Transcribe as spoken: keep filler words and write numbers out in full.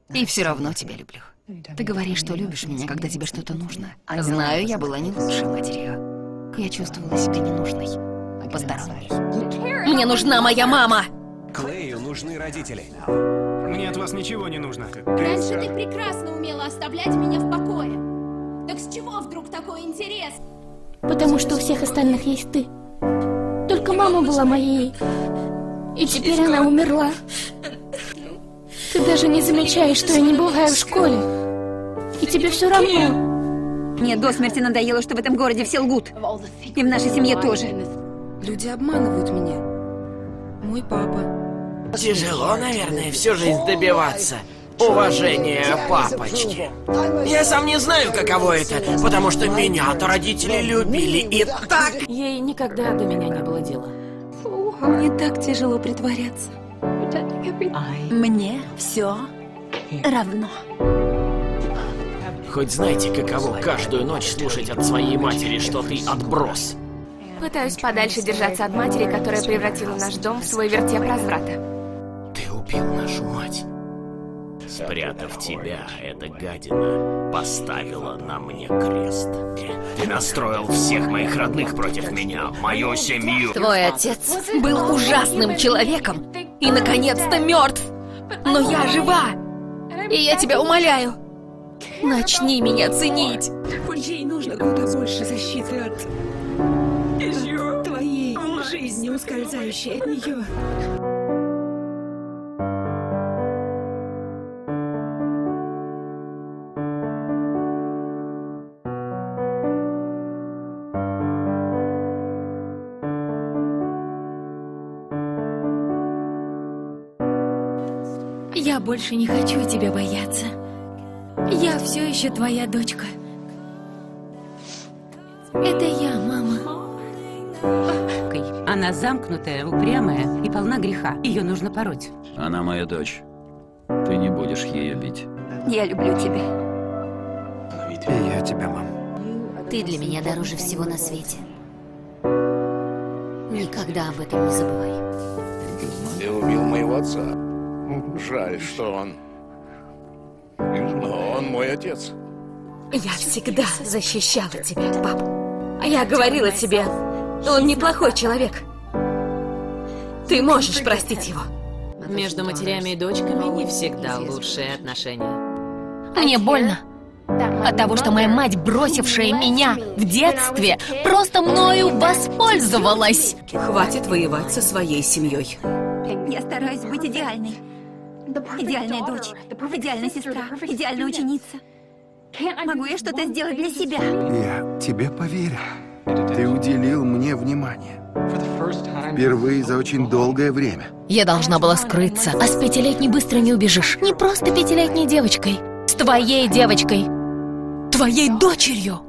И все равно тебя люблю. Ты говоришь, что любишь меня, когда тебе что-то нужно. Знаю, я была не лучшей матерью. Я чувствовала себя ненужной. Поздоровай. Мне нужна моя мама! Клею нужны родители. Мне от вас ничего не нужно. Раньше ты прекрасно умела оставлять меня в покое. Так с чего вдруг такой интерес? Потому что у всех остальных есть ты. Только мама была моей. И теперь она умерла. Ты даже не замечаешь, что я не бываю в школе. И тебе все равно. Мне до смерти надоело, что в этом городе все лгут. И в нашей семье тоже. Люди обманывают меня. Мой папа. Тяжело, наверное, всю жизнь добиваться уважения папочки. Я сам не знаю, каково это, потому что меня-то родители любили и так. Ей никогда до меня не было дела. Мне так тяжело притворяться. Мне все равно. Хоть знаете, каково каждую ночь слушать от своей матери, что ты отброс? Пытаюсь подальше держаться от матери, которая превратила наш дом в свой вертеп разврата. Ты убил нашу мать. Спрятав тебя, эта гадина поставила на мне крест. Ты настроил всех моих родных против меня, мою семью. Твой отец был ужасным человеком и, наконец-то, мертв. Но я жива. И я тебя умоляю, начни меня ценить. Ей нужно куда больше защиты от... от твоей жизни, ускользающей от нее. Я больше не хочу тебя бояться. Я все еще твоя дочка. Это я, мама. Она замкнутая, упрямая и полна греха. Ее нужно пороть. Она моя дочь. Ты не будешь ее бить. Я люблю тебя. И я тебя, мам. Ты для меня дороже всего на свете. Никогда об этом не забывай. Ты убил моего отца. Жаль, что он... Но он мой отец. Я всегда защищала тебя, пап. Я говорила тебе, он неплохой человек. Ты можешь простить его. Между матерями и дочками не всегда лучшие отношения. Мне больно от того, что моя мать, бросившая меня в детстве, просто мною воспользовалась. Хватит воевать со своей семьей. Я стараюсь быть идеальной. Идеальная дочь, идеальная сестра, идеальная ученица. Могу я что-то сделать для себя? Я тебе поверил. Ты уделил мне внимание. Впервые за очень долгое время. Я должна была скрыться, а с пятилетней быстро не убежишь. Не просто пятилетней девочкой, с твоей девочкой, твоей дочерью.